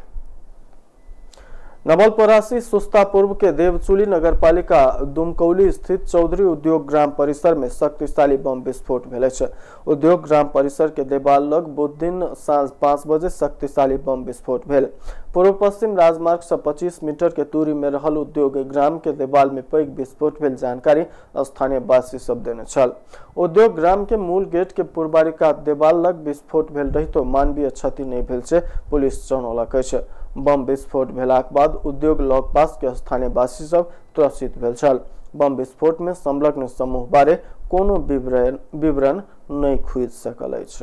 नवलपरासी सुस्ता पूर्व के देवचुली नगरपालिका दुमकौली स्थित चौधरी उद्योग ग्राम परिसर में शक्तिशाली बम विस्फोट भेल छै। उद्योग ग्राम परिसर के देवाल लग बुध दिन साँझ पाँच बजे शक्तिशाली बम विस्फोट भेल। पूर्व पश्चिम राजमार्ग से पच्चीस मीटर के दूरी में रहल उद्योग ग्राम के देवाल में पैघ विस्फोट भेल जानकारी स्थानीय वासी सब देने छल। उद्योग ग्राम के मूल गेट के पूर्वारी का देवाल लग विस्फोट भेल रही तो मानवीय क्षति नहीं भेल छै, पुलिस जनौलक अछि। बम विस्फोट भेलाक बाद उद्योग लगपास के स्थानीय वासी सब त्रसित भेल छल। बम विस्फोट में संलग्न समूह बारे कोनो विवरण विवरण नहीं खुजि सकल अछि।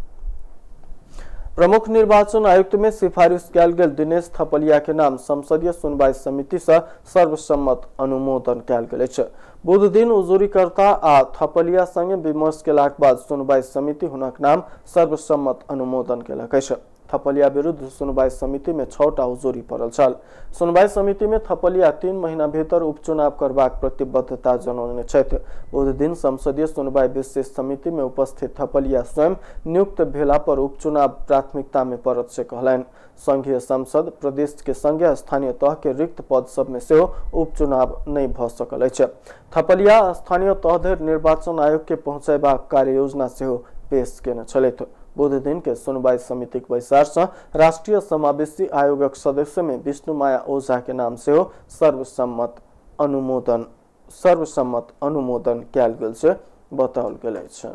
प्रमुख निर्वाचन आयुक्त में सिफारिश कयल गेल दिनेश थपलिया के नाम संसदीय सुनवाई समिति से सर्वसम्मत अनुमोदन कयल गेल अछि। बुध दिन उजुरीकर्ता आ थपलिया संगे विमर्श केलाक बाद सुनवाई समिति हुनक नाम सर्वसम्मत अनुमोदन केलक अछि। थपलिया विरुद्ध सुनवाई समिति में छटा उजुरी पड़ल छल। सुनवाई समिति में थपलिया तीन महीना भीतर उपचुनाव करबाक प्रतिबद्धता जनौने छथि। बुध दिन संसदीय सुनवाई विशेष समिति में उपस्थित थपलिया स्वयं नियुक्त भेला पर उपचुनाव प्राथमिकता में पड़त से कहलनि। संघीय संसद, प्रदेश के संगे स्थानीय तह के रिक्त पद सब में से उपचुनाव नहीं भ सकल अछि। थपलिया स्थानीय तह धरि निर्वाचन आयोग के पहुंचेबाक कार्य योजना से पेश केने छलथि। बुध दिन के सुनवाई समिति के बैसार से राष्ट्रीय समावेशी आयोगक सदस्य में विष्णुमाया ओझा के नाम से सर्वसम्मत अनुमोदन सर्वसम्मत अनुमोदन कयल गेल से बताओल गेल अछि।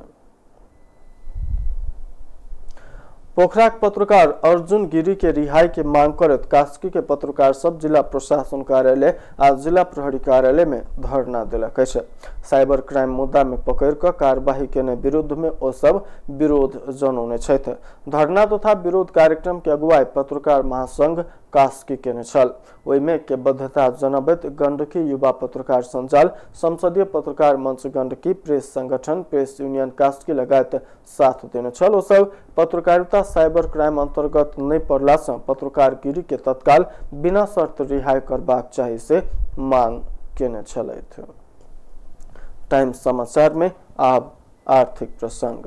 पोखराक पत्रकार अर्जुन गिरी के रिहाई के मांग करत कास्की के पत्रकार सब जिला प्रशासन कार्यालय आ जिला प्रहरी कार्यालय में धरना दिलक अछि। साइबर क्राइम मुद्दा में पकड़ कर कार्यवाही केने विरुद्ध में ओ सब विरोध जनौने छथि। धरना तथा तो विरोध कार्यक्रम के अगुवाई पत्रकार महासंघ कास्की केने छल। ओहि में के बद्धता जनबैत गंडकी युवा पत्रकार संजाल, संसदीय पत्रकार मंच गंडकी, प्रेस संगठन, प्रेस यूनियन कास्की लगायत साथ देने छल। ओ सब पत्रकारिता साइबर क्राइम अंतर्गत नहीं पड़ला से पत्रकार गिरी के तत्काल बिना शर्त रिहाई करबाक चाही से मांग केने छलथि। टाइम समाचार में अब आर्थिक प्रसंग।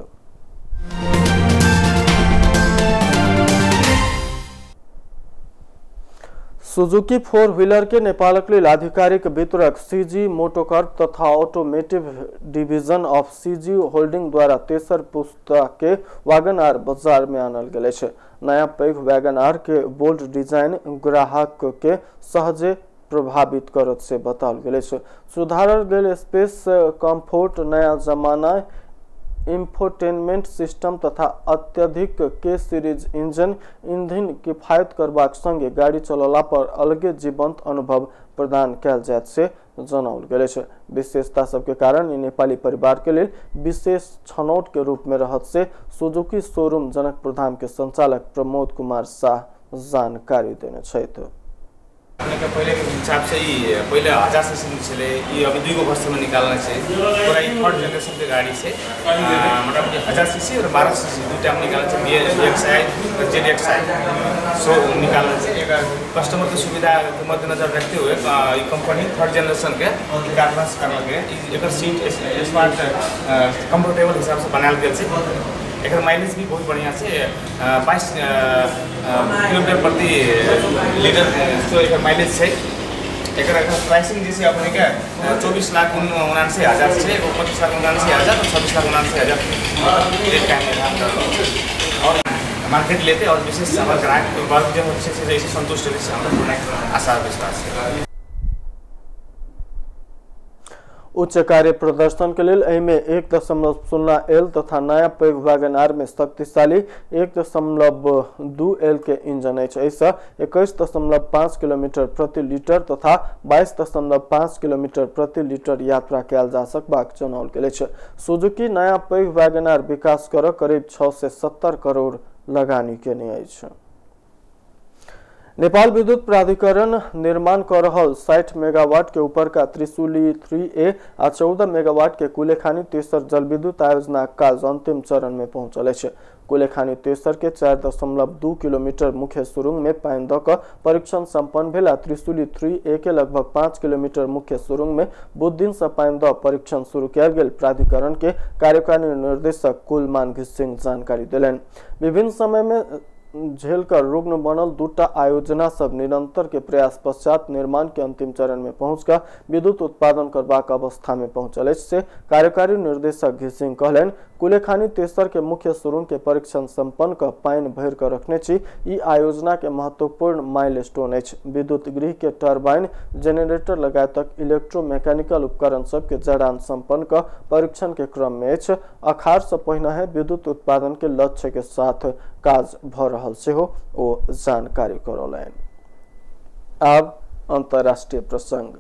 सुजुकी फोर व्हीलर के नेपालक लेल आधिकारिक वितरक सीजी मोटोकर तथा automotive division of CG holding द्वारा तेसर पुस्ता के वैगन आर बाजार में आनल गेल अछि। नया पैघ वैगन आर के बोल्ड डिजाइन ग्राहक के सहजे प्रभावित करत से बताओल गेल अछि। सुधारल गेल स्पेस, कंफर्ट, नया जमाना इंफोटेनमेंट सिस्टम तथा अत्यधिक के सीरीज इंजन ईंधन किफायत करबाक संगे गाड़ी चलला पर अलगे जीवंत अनुभव प्रदान कयल जायत से जनाओल गेल अछि। विशेषता सबके कारण ई नेपाली परिवार के लेल विशेष छनौट के रूप में रहत से सुजुकी शोरूम जनक प्रधान के संचालक प्रमोद कुमार शाह जानकारी देने छथि। पहले के हिसाब से ही पहले हजार सीसी चले ये अभी दुई गो वर्ष में निकालना है पूरा ये थर्ड जनरेशन के गाड़ी से मतलब हजार सीसी और बारह सीसी दो टाइम निकालना चाहिए बी एक्स आई और जेड एक्स आई सो निकालना चाहिए। कस्टमर की सुविधा को मद्देनजर रखते हुए ये कंपनी थर्ड जनरेशन के कारवास करना गया एक सीट स्मार्ट कंफर्टेबल हिसाब से बनाल गया से। एक माइलेज भी बहुत बढ़िया से बाईस किलोमीटर प्रति लीटर तो एक माइलेज है। एक प्राइसिंग जैसे अपने क्या चौबीस लाख उनासी हज़ार से पच्चीस लाख उनासी हज़ार और छब्बीस लाख उनासी हज़ार और मार्केट लेते और विशेष हमारे ग्राहक वर्ग जो विशेष जैसे संतुष्ट है हमारा आशा विश्वास है। उच्च कार्य प्रदर्शन के लिए एहिमे एक दशमलव शून्य एल तथा नया पैघ वैगन आर में शक्तिशाली एक दशमलव दू एल के इंजन है। ऐसा इक्कीस दशमलव पाँच किलोमीटर प्रति लीटर तथा बाईस दशमलव पाँच किलोमीटर प्रति लीटर यात्रा कयल जा सकबाक जनाओल गेल अछि। सुजुकी नया पैघ वैगन आर विकास कर करीब छह से सत्तर करोड़ लगानी केने अछि। नेपाल विद्युत प्राधिकरण निर्माण कर रहल साठ मेगावाट के ऊपर का त्रिशूली थ्री ए आ चौदह मेगावाट के कुलेखानी तेसर जल विद्युत आयोजना कार्य अंतिम चरण में पहुंचल है। कुलेखानी तेसर के चार दशमलव दू किलोमीटर मुख्य सुरुंग में पानी द क परीक्षण संपन्न भेला। त्रिशूली थ्री ए के लगभग पाँच किलोमीटर मुख्य सुरुंग में बुध दिन से पानी द परीक्षण शुरू किया गेल। प्राधिकरण के कार्यकारी निर्देशक कुलमान घिसिंग जानकारी दिलन। विभिन्न समय में झेल कर रुग्ण बनल दूटा आयोजना सब निरंतर के प्रयास पश्चात निर्माण के अंतिम चरण में पहुंचकर विद्युत उत्पादन करबाक अवस्था में पहुंचल से कार्यकारी निर्देशक घिसिंग कहलन। कुलेखानी तेसर के मुख्य सुरुंग के परीक्षण संपन्न कर पानी भर कर रखने छी ई आयोजना के महत्वपूर्ण माइलस्टोन है। विद्युत गृह के टर्बाइन जेनरेटर लगाए तक इलेक्ट्रोमैकेनिकल उपकरण सब के जड़ान संपन्न कर परीक्षण के क्रम में अछि। अखाड़ से पहिने है विद्युत उत्पादन के लक्ष्य के साथ काज भ रहल से हो ओ जानकारी करौलन। अब अंतर्राष्ट्रीय प्रसंग।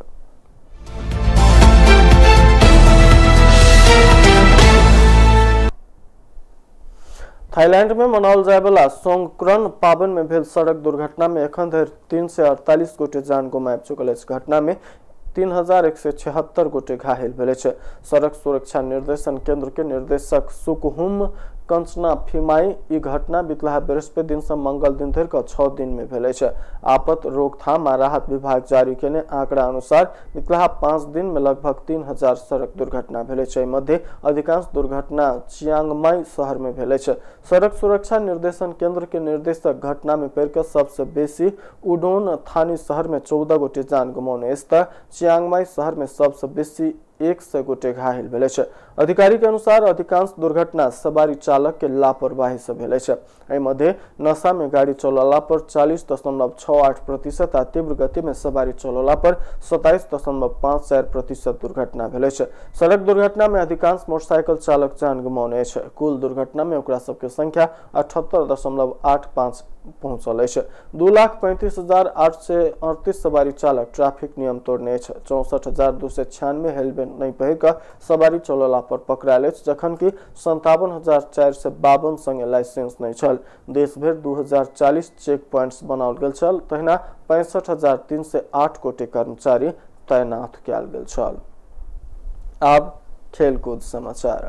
थाईलैंड में मनाओल जाए वाला सोंगक्रन पावन में भेल सड़क दुर्घटना में एखन धरि तीन सौ अड़तालीस गोटे जान गुमाबि चुकल अछि। घटना में तीन हजार एक सौ छिहत्तर गोटे घायल भेल छै। सड़क सुरक्षा निर्देशन केंद्र के निर्देशक सुकहुम कंचना फिमाई ई घटना बितला बृहस्पति दिन से मंगल दिन धरि छह दिन में भेल छै। आपत रोकथाम आ राहत विभाग जारी केने आंकड़ा अनुसार बितला पाँच दिन में लगभग तीन हजार सड़क दुर्घटना भेल छै। मध्य अधिकांश दुर्घटना चियांगमाई शहर में भेल छै। सड़क सुरक्षा निर्देशन केंद्र के निर्देशक घटना में पड़ सबसे बेसी उडोन थानी शहर में चौदह गोटे जान गुमौने चियांगमाई शहर में सबसे बेसी एक सौ गोटे घायल भेल छै। अधिकारी के अनुसार अधिकांश दुर्घटना सवारी चालक के लापरवाही से भेल छै। एहि मध्य नशा में गाड़ी चलौला पर चालीस दशमलव छह आठ प्रतिशत आ तीव्र गति में सवारी चलौला पर सत्ताईस दशमलव पाँच चार प्रतिशत दुर्घटना भेल छै। सड़क दुर्घटना में अधिकांश मोटरसाइकिल चालक जान गुमौने छै। कुल दुर्घटना में ओकरा सबके संख्या अठहत्तर दशमलव आठ पाँच पहुंचल है। दू लाख पैंतीस हजार आठ सौ अड़तीस सवारी चालक ट्रैफिक नियम तोड़ने चौसठ हजार दू सौ छियानवे हेलमेट नहीं पहिर कर सवारी चलौला पर पकड़ायल जखन की संतावन हजार चार सौ बावन संगे लाइसेंस नहीं छल। देश भर दू हजार चालीस चेक पॉइंट्स बनाओल गेल छल। तहिना पैंसठ हजार तीन सौ आठ गोटे कर्मचारी तैनात कयल गेल छल। अब खेलकूद समाचार।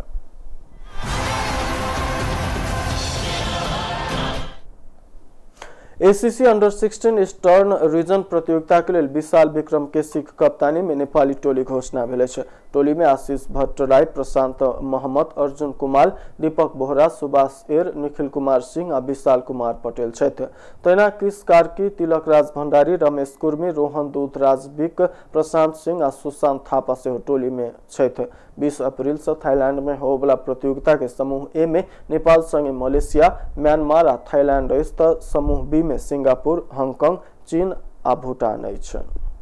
ACC under sixteen eastern region प्रतियोगिता के लिए विशाल विक्रम के सिख कप्तानी में नेपाली टोली घोषणा भेल छै। टोली में आशीष भट्टराई, प्रशांत मोहम्मद, अर्जुन कुमार, दीपक बोहरा, सुभाष एर, निखिल कुमार सिंह आ विशाल कुमार पटेल छथि। तहिना क्रिस कार्की, तिलक राज भंडारी, रमेश कुर्मी, रोहन दूधराज बिक, प्रशांत सिंह आ सुशांत थापा से टोली में छथि। बीस अप्रैल से थाईलैंड में हो वाला प्रतियोगिता के समूह ए में नेपाल संगे मलेशिया, म्यांमार आ थाईलैंड अछि त समूह बी में सिंगापुर, हांगकांग, चीन आ भूटान अछि।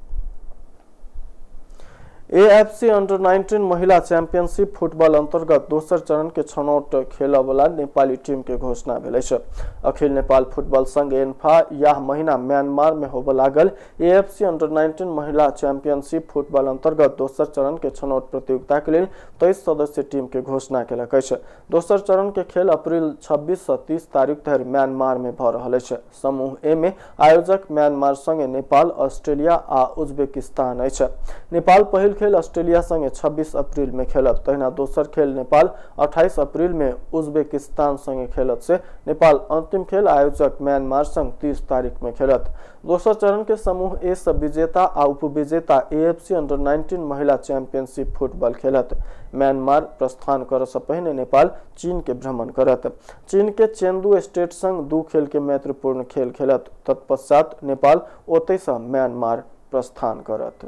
एएफसी अंडर नाइनटीन महिला चैंपियनशिप फुटबॉल अंतर्गत दोसर चरण के छनौट खेल वाला नेपाली टीम के घोषणा भेल छै। अखिल नेपाल फुटबॉल संघ एन्फा यह महीना म्यांमार में होबे लागल एएफसी अंडर नाइनटीन महिला चैंपियनशिप फुटबॉल अंतर्गत दोसर चरण के छनौट प्रतियोगिता के लिए तेईस सदस्यीय टीम के घोषणा केलक छै। दोसर चरण के खेल अप्रैल छब्बीस से तीस तारीख धरि म्यांमार में भ रहल छै। समूह ए में आयोजक म्यांमार संगे नेपाल, ऑस्ट्रेलिया आ उज्बेकिस्तान अछि। नेपाल पहिल खेल ऑस्ट्रेलिया संगे छब्बीस अप्रैल में खेलत। तहिना दोसर खेल नेपाल अट्ठाईस अप्रैल में उज्बेकिस्तान संगे खेलत से नेपाल अंतिम खेल आयोजक म्यांमार संग तीस तारीख में खेलत। दोसर चरण के समूह ए से विजेता आ उपविजेता एएफसी अंडर नाइनटीन महिला चैंपियनशिप फुटबॉल खेलत। म्यांमार प्रस्थान करे से पहले नेपाल चीन के भ्रमण करत। चीन के चेंदू स्टेट संग दू खेल के मैत्रीपूर्ण खेल खेलत। तत्पश्चात नेपाल ओतै से म्यांमार प्रस्थान करत।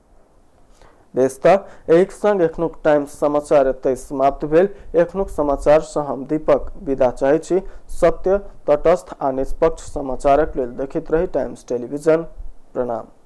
एक संग एखनुक टाइम्स समाचार एतै समाप्त भेल। एखनुक समाचार से हम दीपक विदा चाहै छी। सत्य, तटस्थ आ निष्पक्ष समाचारक लेल देखैत रही टाइम्स टेलीविजन। प्रणाम।